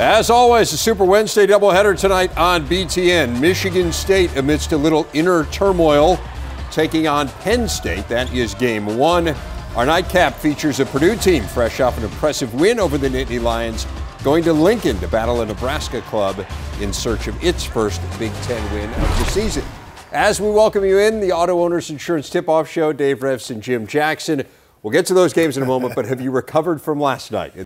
As always, a Super Wednesday doubleheader tonight on BTN. Michigan State amidst a little inner turmoil taking on Penn State. That is game one. Our nightcap features a Purdue team fresh off an impressive win over the Nittany Lions, going to Lincoln to battle a Nebraska club in search of its first Big Ten win of the season. As we welcome you in, the Auto Owners Insurance Tip-Off Show, Dave Revs and Jim Jackson. We'll get to those games in a moment, but have you recovered from last night?